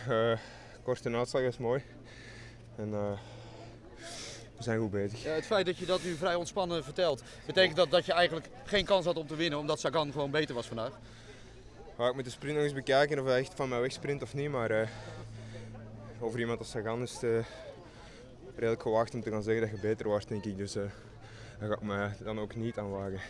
korte uitslag is mooi. En we zijn goed bezig. Ja, het feit dat je dat nu vrij ontspannen vertelt, betekent dat dat je eigenlijk geen kans had om te winnen, omdat Sagan gewoon beter was vandaag? Ja, ik moet de sprint nog eens bekijken of hij echt van mij wegsprint of niet, maar over iemand als Sagan is het redelijk gewaagd om te gaan zeggen dat je beter was, denk ik. Dus daar ga ik me dan ook niet aan wagen.